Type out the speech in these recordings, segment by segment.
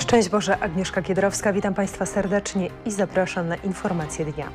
Szczęść Boże, Agnieszka Kiedrowska. Witam Państwa serdecznie i zapraszam na informacje dnia.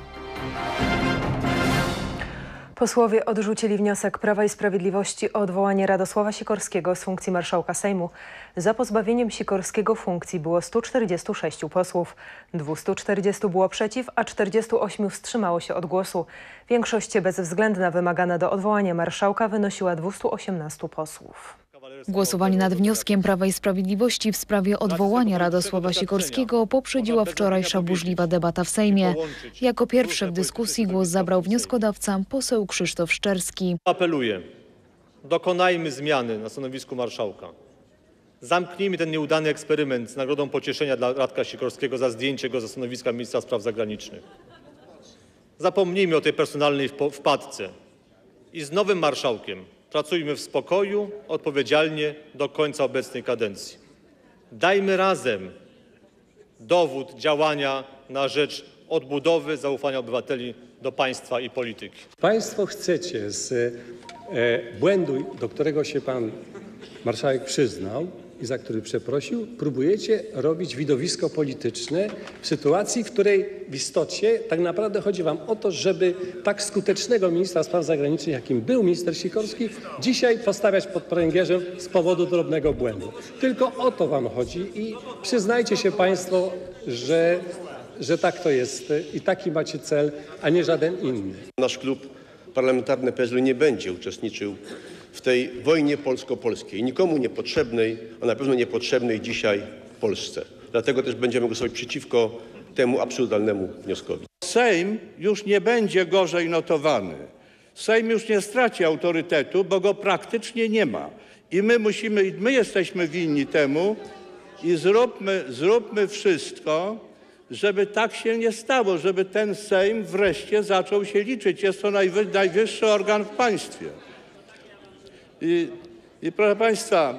Posłowie odrzucili wniosek Prawa i Sprawiedliwości o odwołanie Radosława Sikorskiego z funkcji marszałka Sejmu. Za pozbawieniem Sikorskiego funkcji było 146 posłów. 240 było przeciw, a 48 wstrzymało się od głosu. Większość bezwzględna wymagana do odwołania marszałka wynosiła 218 posłów. Głosowanie nad wnioskiem Prawa i Sprawiedliwości w sprawie odwołania Radosława Sikorskiego poprzedziła wczorajsza burzliwa debata w Sejmie. Jako pierwszy w dyskusji głos zabrał wnioskodawca, poseł Krzysztof Szczerski. Apeluję, dokonajmy zmiany na stanowisku marszałka. Zamknijmy ten nieudany eksperyment z nagrodą pocieszenia dla Radka Sikorskiego za zdjęcie go ze stanowiska ministra spraw zagranicznych. Zapomnijmy o tej personalnej wpadce i z nowym marszałkiem pracujmy w spokoju, odpowiedzialnie do końca obecnej kadencji. Dajmy razem dowód działania na rzecz odbudowy zaufania obywateli do państwa i polityki. Państwo chcecie z błędu, do którego się pan marszałek przyznał i za który przeprosił, próbujecie robić widowisko polityczne w sytuacji, w której w istocie tak naprawdę chodzi wam o to, żeby tak skutecznego ministra spraw zagranicznych, jakim był minister Sikorski, dzisiaj postawiać pod pręgierzem z powodu drobnego błędu. Tylko o to wam chodzi i przyznajcie się państwo, że tak to jest i taki macie cel, a nie żaden inny. Nasz klub parlamentarny PSL nie będzie uczestniczył w tej wojnie polsko-polskiej, nikomu niepotrzebnej, a na pewno niepotrzebnej dzisiaj Polsce. Dlatego też będziemy głosować przeciwko temu absurdalnemu wnioskowi. Sejm już nie będzie gorzej notowany. Sejm już nie straci autorytetu, bo go praktycznie nie ma. I my jesteśmy winni temu i zróbmy wszystko, żeby tak się nie stało, żeby ten Sejm wreszcie zaczął się liczyć. Jest to najwyższy organ w państwie. I proszę Państwa,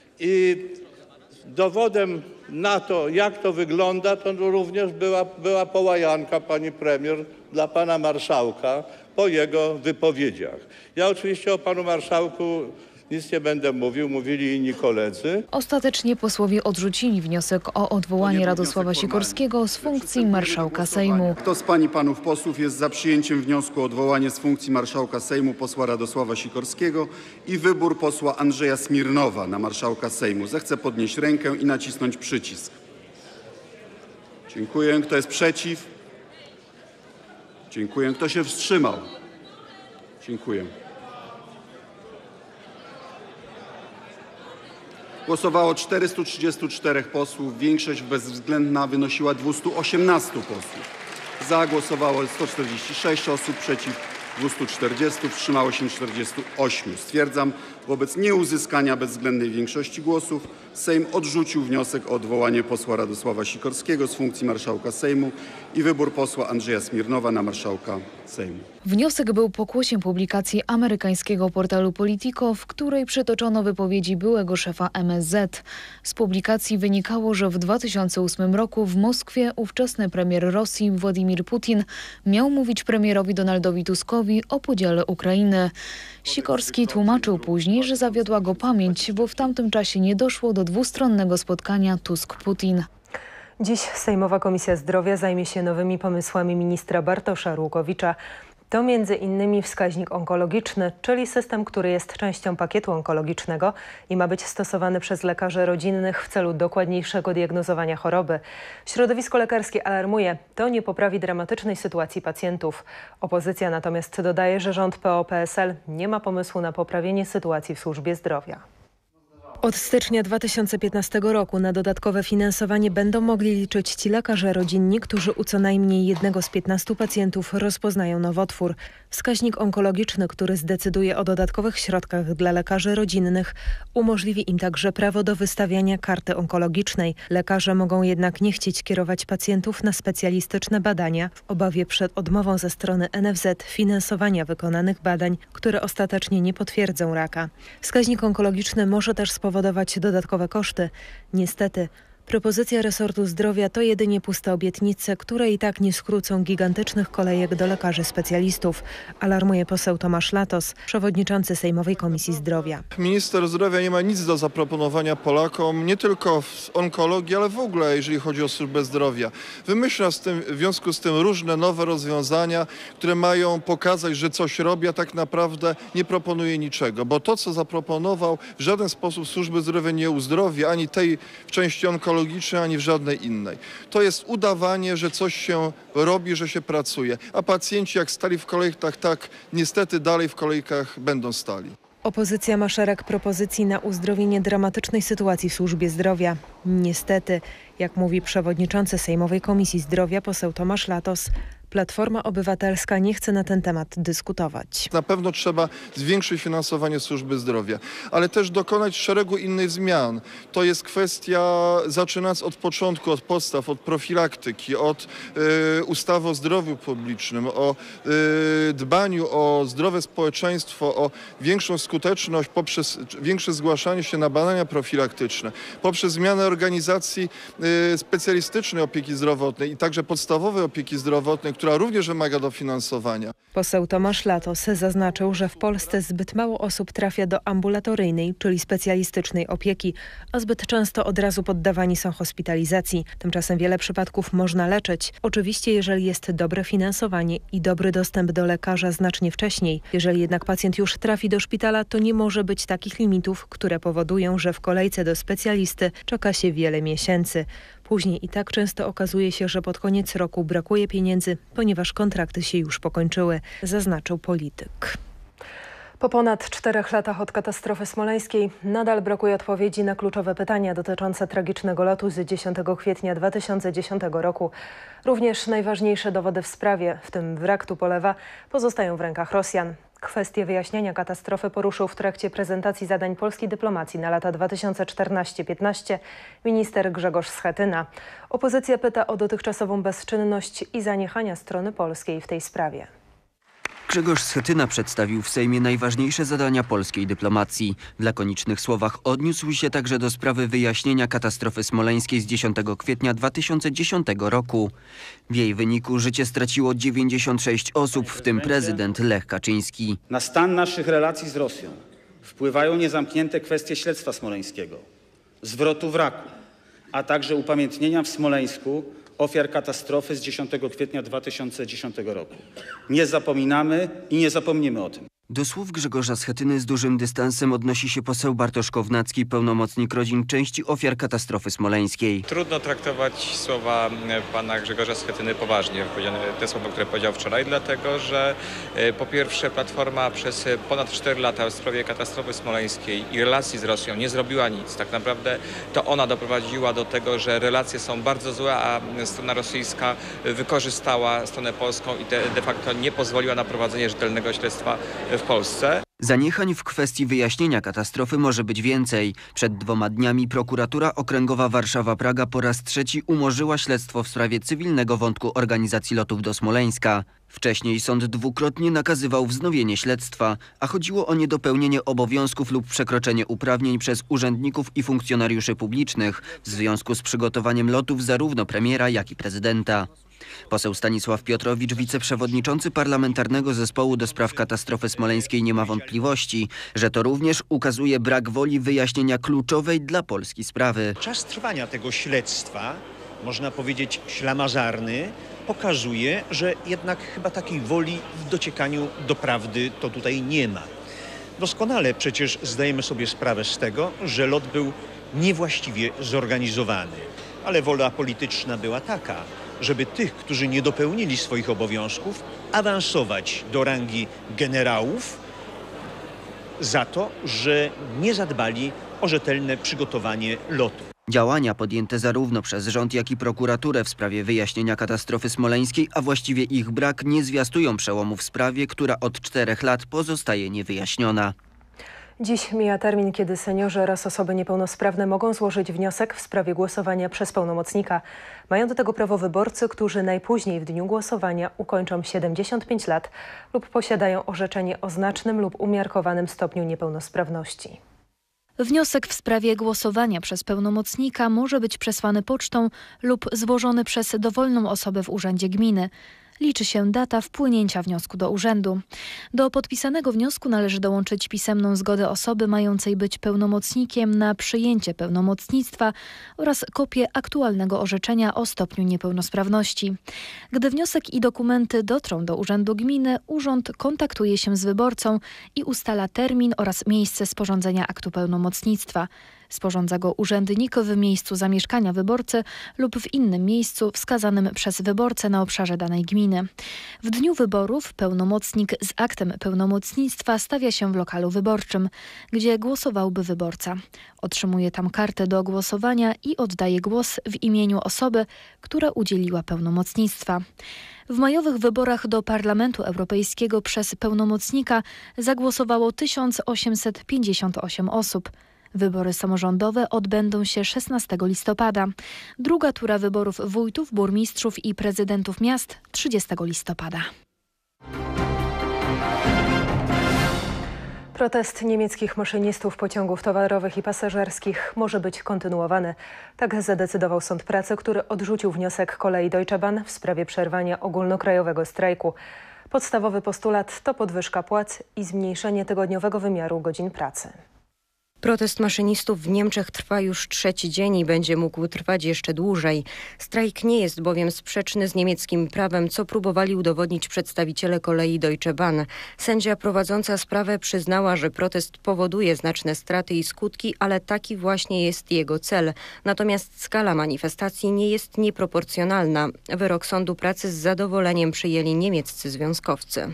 dowodem na to, jak to wygląda, to również była połajanka pani premier dla pana marszałka po jego wypowiedziach. Ja oczywiście o panu marszałku nic nie będę mówił, mówili inni koledzy. Ostatecznie posłowie odrzucili wniosek o odwołanie Radosława Sikorskiego z funkcji marszałka Sejmu. Kto z pań i panów posłów jest za przyjęciem wniosku o odwołanie z funkcji marszałka Sejmu posła Radosława Sikorskiego i wybór posła Andrzeja Smirnowa na marszałka Sejmu, zechce podnieść rękę i nacisnąć przycisk. Dziękuję. Kto jest przeciw? Dziękuję. Kto się wstrzymał? Dziękuję. Głosowało 434 posłów, większość bezwzględna wynosiła 218 posłów. Za głosowało 146 osób, przeciw 240, wstrzymało się 48. Stwierdzam, wobec nieuzyskania bezwzględnej większości głosów Sejm odrzucił wniosek o odwołanie posła Radosława Sikorskiego z funkcji marszałka Sejmu i wybór posła Andrzeja Smirnowa na marszałka Sejmu. Wniosek był pokłosiem publikacji amerykańskiego portalu Politico, w której przytoczono wypowiedzi byłego szefa MSZ. Z publikacji wynikało, że w 2008 roku w Moskwie ówczesny premier Rosji Władimir Putin miał mówić premierowi Donaldowi Tuskowi o podziale Ukrainy. Sikorski tłumaczył później, że zawiodła go pamięć, bo w tamtym czasie nie doszło do dwustronnego spotkania Tusk-Putin. Dziś Sejmowa Komisja Zdrowia zajmie się nowymi pomysłami ministra Bartosza Arłukowicza. To m.in. wskaźnik onkologiczny, czyli system, który jest częścią pakietu onkologicznego i ma być stosowany przez lekarzy rodzinnych w celu dokładniejszego diagnozowania choroby. Środowisko lekarskie alarmuje, to nie poprawi dramatycznej sytuacji pacjentów. Opozycja natomiast dodaje, że rząd PO-PSL nie ma pomysłu na poprawienie sytuacji w służbie zdrowia. Od stycznia 2015 roku na dodatkowe finansowanie będą mogli liczyć ci lekarze rodzinni, którzy u co najmniej jednego z 15 pacjentów rozpoznają nowotwór. Wskaźnik onkologiczny, który zdecyduje o dodatkowych środkach dla lekarzy rodzinnych, umożliwi im także prawo do wystawiania karty onkologicznej. Lekarze mogą jednak nie chcieć kierować pacjentów na specjalistyczne badania w obawie przed odmową ze strony NFZ finansowania wykonanych badań, które ostatecznie nie potwierdzą raka. Wskaźnik onkologiczny może też spowodować dodatkowe koszty. Niestety, Propozycja resortu zdrowia to jedynie puste obietnice, które i tak nie skrócą gigantycznych kolejek do lekarzy specjalistów, alarmuje poseł Tomasz Latos, przewodniczący Sejmowej Komisji Zdrowia. Minister zdrowia nie ma nic do zaproponowania Polakom, nie tylko w onkologii, ale w ogóle jeżeli chodzi o służbę zdrowia. Wymyśla w związku z tym różne nowe rozwiązania, które mają pokazać, że coś robi, a tak naprawdę nie proponuje niczego, bo to, co zaproponował, w żaden sposób służby zdrowia nie uzdrowi, ani tej w części onkologicznej, ani w żadnej innej. To jest udawanie, że coś się robi, że się pracuje, a pacjenci jak stali w kolejkach, tak niestety dalej w kolejkach będą stali. Opozycja ma szereg propozycji na uzdrowienie dramatycznej sytuacji w służbie zdrowia. Niestety, jak mówi przewodniczący Sejmowej Komisji Zdrowia poseł Tomasz Latos, Platforma Obywatelska nie chce na ten temat dyskutować. Na pewno trzeba zwiększyć finansowanie służby zdrowia, ale też dokonać szeregu innych zmian. To jest kwestia, zaczynając od początku, od podstaw, od profilaktyki, od ustawy o zdrowiu publicznym, o dbaniu o zdrowe społeczeństwo, o większą skuteczność poprzez większe zgłaszanie się na badania profilaktyczne, poprzez zmianę organizacji specjalistycznej opieki zdrowotnej i także podstawowej opieki zdrowotnej, która również wymaga dofinansowania. Poseł Tomasz Latos zaznaczył, że w Polsce zbyt mało osób trafia do ambulatoryjnej, czyli specjalistycznej opieki, a zbyt często od razu poddawani są hospitalizacji. Tymczasem wiele przypadków można leczyć. Oczywiście, jeżeli jest dobre finansowanie i dobry dostęp do lekarza znacznie wcześniej. Jeżeli jednak pacjent już trafi do szpitala, to nie może być takich limitów, które powodują, że w kolejce do specjalisty czeka się wiele miesięcy. Później i tak często okazuje się, że pod koniec roku brakuje pieniędzy, ponieważ kontrakty się już pokończyły, zaznaczył polityk. Po ponad 4 latach od katastrofy smoleńskiej nadal brakuje odpowiedzi na kluczowe pytania dotyczące tragicznego lotu z 10 kwietnia 2010 roku. Również najważniejsze dowody w sprawie, w tym wrak Tupolewa, pozostają w rękach Rosjan. Kwestię wyjaśnienia katastrofy poruszył w trakcie prezentacji zadań polskiej dyplomacji na lata 2014-15 minister Grzegorz Schetyna. Opozycja pyta o dotychczasową bezczynność i zaniechania strony polskiej w tej sprawie. Grzegorz Schetyna przedstawił w Sejmie najważniejsze zadania polskiej dyplomacji. W lakonicznych słowach odniósł się także do sprawy wyjaśnienia katastrofy smoleńskiej z 10 kwietnia 2010 roku. W jej wyniku życie straciło 96 osób, w tym prezydent Lech Kaczyński. Na stan naszych relacji z Rosją wpływają niezamknięte kwestie śledztwa smoleńskiego, zwrotu wraku, a także upamiętnienia w Smoleńsku ofiar katastrofy z 10 kwietnia 2010 roku. Nie zapominamy i nie zapomnimy o tym. Do słów Grzegorza Schetyny z dużym dystansem odnosi się poseł Bartosz Kownacki, pełnomocnik rodzin części ofiar katastrofy smoleńskiej. Trudno traktować słowa pana Grzegorza Schetyny poważnie, te słowa, które powiedział wczoraj, dlatego że po pierwsze Platforma przez ponad 4 lata w sprawie katastrofy smoleńskiej i relacji z Rosją nie zrobiła nic. Tak naprawdę to ona doprowadziła do tego, że relacje są bardzo złe, a strona rosyjska wykorzystała stronę polską i de facto nie pozwoliła na prowadzenie rzetelnego śledztwa w Polsce. Zaniechań w kwestii wyjaśnienia katastrofy może być więcej. Przed 2 dniami prokuratura okręgowa Warszawa-Praga po raz 3 umorzyła śledztwo w sprawie cywilnego wątku organizacji lotów do Smoleńska. Wcześniej sąd dwukrotnie nakazywał wznowienie śledztwa, a chodziło o niedopełnienie obowiązków lub przekroczenie uprawnień przez urzędników i funkcjonariuszy publicznych w związku z przygotowaniem lotów zarówno premiera, jak i prezydenta. Poseł Stanisław Piotrowicz, wiceprzewodniczący Parlamentarnego Zespołu do spraw katastrofy smoleńskiej, nie ma wątpliwości, że to również ukazuje brak woli wyjaśnienia kluczowej dla Polski sprawy. Czas trwania tego śledztwa, można powiedzieć ślamazarny, pokazuje, że jednak chyba takiej woli w dociekaniu do prawdy to tutaj nie ma. Doskonale przecież zdajemy sobie sprawę z tego, że lot był niewłaściwie zorganizowany, ale wola polityczna była taka, żeby tych, którzy nie dopełnili swoich obowiązków, awansować do rangi generałów za to, że nie zadbali o rzetelne przygotowanie lotu. Działania podjęte zarówno przez rząd, jak i prokuraturę w sprawie wyjaśnienia katastrofy smoleńskiej, a właściwie ich brak, nie zwiastują przełomu w sprawie, która od 4 lat pozostaje niewyjaśniona. Dziś mija termin, kiedy seniorzy oraz osoby niepełnosprawne mogą złożyć wniosek w sprawie głosowania przez pełnomocnika. Mają do tego prawo wyborcy, którzy najpóźniej w dniu głosowania ukończą 75 lat lub posiadają orzeczenie o znacznym lub umiarkowanym stopniu niepełnosprawności. Wniosek w sprawie głosowania przez pełnomocnika może być przesłany pocztą lub złożony przez dowolną osobę w urzędzie gminy. Liczy się data wpłynięcia wniosku do urzędu. Do podpisanego wniosku należy dołączyć pisemną zgodę osoby mającej być pełnomocnikiem na przyjęcie pełnomocnictwa oraz kopię aktualnego orzeczenia o stopniu niepełnosprawności. Gdy wniosek i dokumenty dotrą do urzędu gminy, urząd kontaktuje się z wyborcą i ustala termin oraz miejsce sporządzenia aktu pełnomocnictwa. Sporządza go urzędnik w miejscu zamieszkania wyborcy lub w innym miejscu wskazanym przez wyborcę na obszarze danej gminy. W dniu wyborów pełnomocnik z aktem pełnomocnictwa stawia się w lokalu wyborczym, gdzie głosowałby wyborca. Otrzymuje tam kartę do głosowania i oddaje głos w imieniu osoby, która udzieliła pełnomocnictwa. W majowych wyborach do Parlamentu Europejskiego przez pełnomocnika zagłosowało 1858 osób. Wybory samorządowe odbędą się 16 listopada. Druga tura wyborów wójtów, burmistrzów i prezydentów miast 30 listopada. Protest niemieckich maszynistów pociągów towarowych i pasażerskich może być kontynuowany. Tak zadecydował Sąd Pracy, który odrzucił wniosek kolei Deutsche Bahn w sprawie przerwania ogólnokrajowego strajku. Podstawowy postulat to podwyżka płac i zmniejszenie tygodniowego wymiaru godzin pracy. Protest maszynistów w Niemczech trwa już trzeci dzień i będzie mógł trwać jeszcze dłużej. Strajk nie jest bowiem sprzeczny z niemieckim prawem, co próbowali udowodnić przedstawiciele kolei Deutsche Bahn. Sędzia prowadząca sprawę przyznała, że protest powoduje znaczne straty i skutki, ale taki właśnie jest jego cel. Natomiast skala manifestacji nie jest nieproporcjonalna. Wyrok Sądu Pracy z zadowoleniem przyjęli niemieccy związkowcy.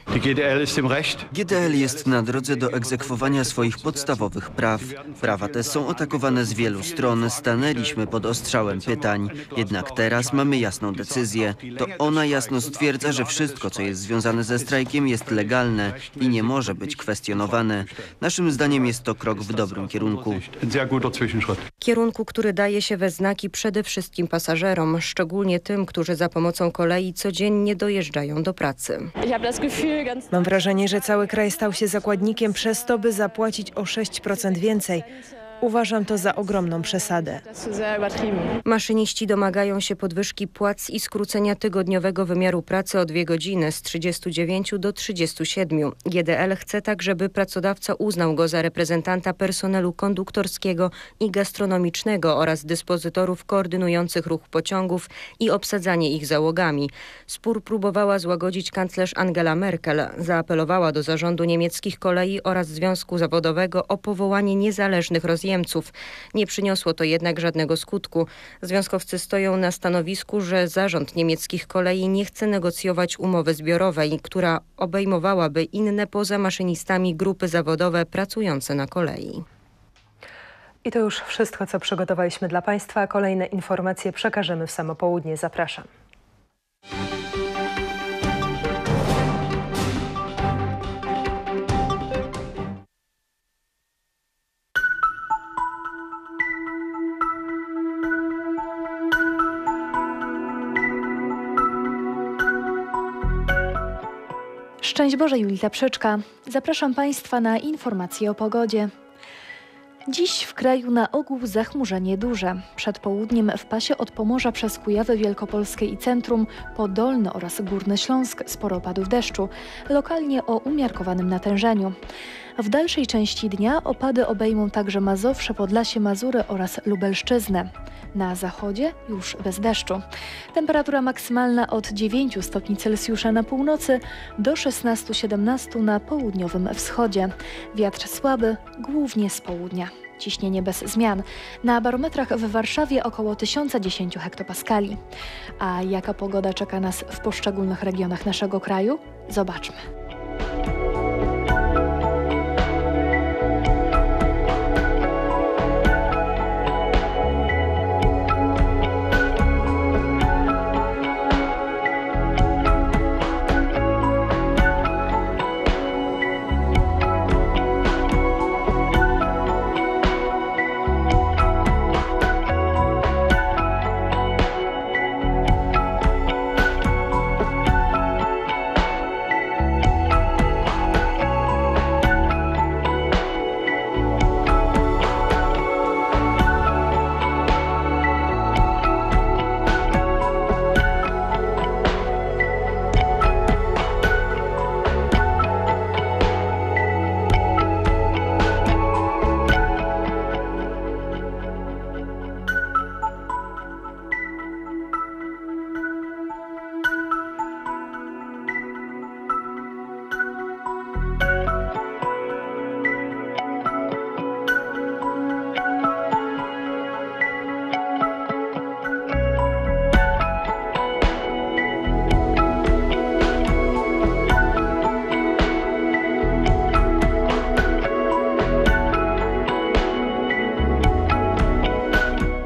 GDL jest na drodze do egzekwowania swoich podstawowych praw. Prawa te są atakowane z wielu stron. Stanęliśmy pod ostrzałem pytań. Jednak teraz mamy jasną decyzję. To ona jasno stwierdza, że wszystko, co jest związane ze strajkiem, jest legalne i nie może być kwestionowane. Naszym zdaniem jest to krok w dobrym kierunku. Kierunku, który daje się we znaki przede wszystkim pasażerom, szczególnie tym, którzy za pomocą kolei codziennie dojeżdżają do pracy. Mam wrażenie, że cały kraj stał się zakładnikiem przez to, by zapłacić o 6% więcej. Uważam to za ogromną przesadę. Maszyniści domagają się podwyżki płac i skrócenia tygodniowego wymiaru pracy o 2 godziny z 39 do 37. GDL chce tak, żeby pracodawca uznał go za reprezentanta personelu konduktorskiego i gastronomicznego oraz dyspozytorów koordynujących ruch pociągów i obsadzanie ich załogami. Spór próbowała złagodzić kanclerz Angela Merkel. Zaapelowała do zarządu niemieckich kolei oraz związku zawodowego o powołanie niezależnych rozjemców. Nie przyniosło to jednak żadnego skutku. Związkowcy stoją na stanowisku, że zarząd niemieckich kolei nie chce negocjować umowy zbiorowej, która obejmowałaby inne poza maszynistami grupy zawodowe pracujące na kolei. I to już wszystko, co przygotowaliśmy dla Państwa. Kolejne informacje przekażemy w samo południe. Zapraszam. Szczęść Boże, Julita Przyczka. Zapraszam Państwa na informacje o pogodzie. Dziś w kraju na ogół zachmurzenie duże. Przed południem w pasie od Pomorza przez Kujawy Wielkopolskie i centrum, po Dolny oraz Górny Śląsk sporo opadów deszczu, lokalnie o umiarkowanym natężeniu. W dalszej części dnia opady obejmą także Mazowsze, Podlasie, Mazury oraz Lubelszczyznę. Na zachodzie już bez deszczu. Temperatura maksymalna od 9 stopni Celsjusza na północy do 16-17 na południowym wschodzie. Wiatr słaby, głównie z południa. Ciśnienie bez zmian. Na barometrach w Warszawie około 1010 hektopaskali. A jaka pogoda czeka nas w poszczególnych regionach naszego kraju? Zobaczmy.